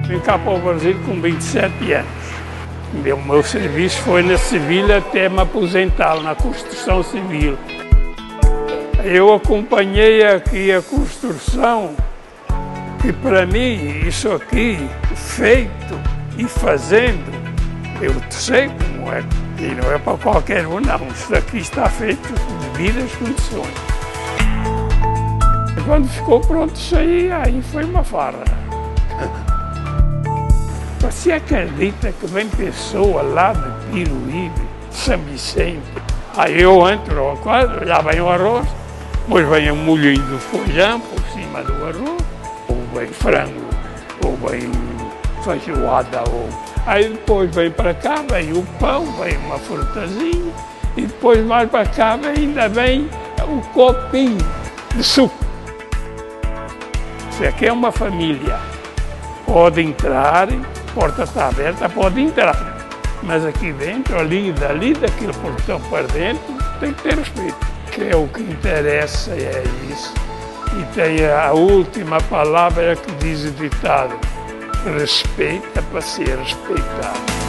Vim cá para o Brasil com 27 anos. O meu serviço foi na civil até me aposentar, na construção civil. Eu acompanhei aqui a construção e para mim isso aqui, feito e fazendo, eu sei como é, e não é para qualquer um não, isso aqui está feito de devidas condições. Quando ficou pronto isso aí foi uma farra. Você acredita que vem pessoa lá de Piruíbe, São Vicente? Aí eu entro ao quadro, já vem o arroz, depois vem o molhinho do feijão por cima do arroz, ou vem frango, ou vem feijoada, aí depois vem para cá, vem o pão, vem uma frutazinha, e depois mais para cá ainda vem o copinho de suco. Isso aqui é uma família, pode entrar, a porta está aberta, pode entrar, mas aqui dentro, ali, dali, daquele portão para dentro, tem que ter respeito. Que é o que interessa, é isso. E tem a última palavra que diz o ditado: respeita para ser respeitado.